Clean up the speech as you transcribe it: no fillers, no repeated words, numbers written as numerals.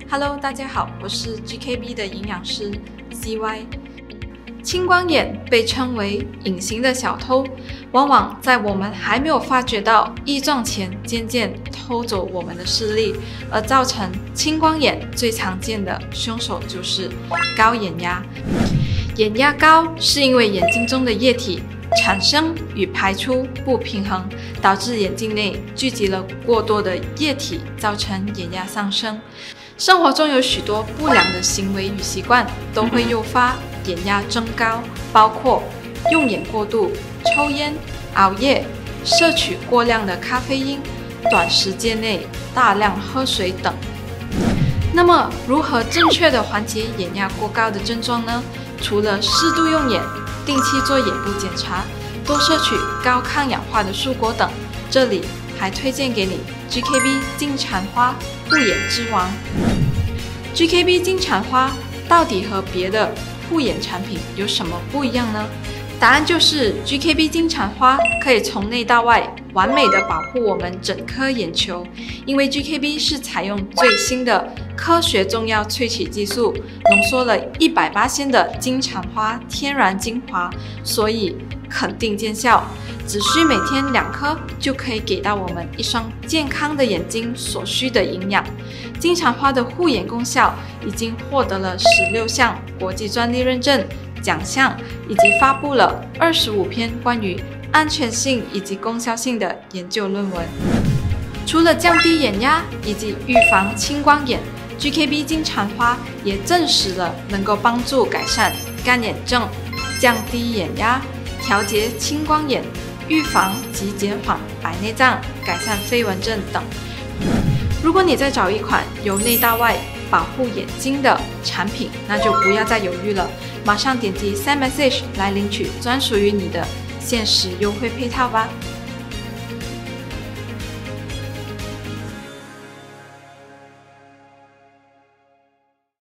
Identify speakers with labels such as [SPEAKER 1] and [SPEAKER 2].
[SPEAKER 1] Hello， 大家好，我是 GKB 的营养师 CY。青光眼被称为隐形的小偷，往往在我们还没有发觉到异状前，渐渐偷走我们的视力，而造成青光眼最常见的凶手就是高眼压。眼压高是因为眼睛中的液体产生与排出不平衡，导致眼睛内聚集了过多的液体，造成眼压上升。生活中有许多不良的行为与习惯都会诱发眼压增高，包括用眼过度、抽烟、熬夜、摄取过量的咖啡因、短时间内大量喝水等。那么，如何正确的缓解眼压过高的症状呢？除了适度用眼、定期做眼部检查、多摄取高抗氧化的蔬果等，这里还推荐给你 GKB 金蝉花护眼之王。GKB 金蝉花到底和别的护眼产品有什么不一样呢？答案就是 GKB 金蝉花可以从内到外完美的保护我们整颗眼球，因为 GKB 是采用最新的科学中药萃取技术，浓缩了100%的金蝉花天然精华，所以肯定见效。只需每天2颗就可以给到我们一双健康的眼睛所需的营养。金蝉花的护眼功效已经获得了16项国际专利认证奖项，以及发布了25篇关于安全性以及功效性的研究论文。除了降低眼压以及预防青光眼， GKB 金蝉花也证实了能够帮助改善干眼症、降低眼压、调节青光眼、预防及减缓白内障、改善飞蚊症等。如果你在找一款由内到外保护眼睛的产品，那就不要再犹豫了，马上点击 Send Message 来领取专属于你的限时优惠配套吧。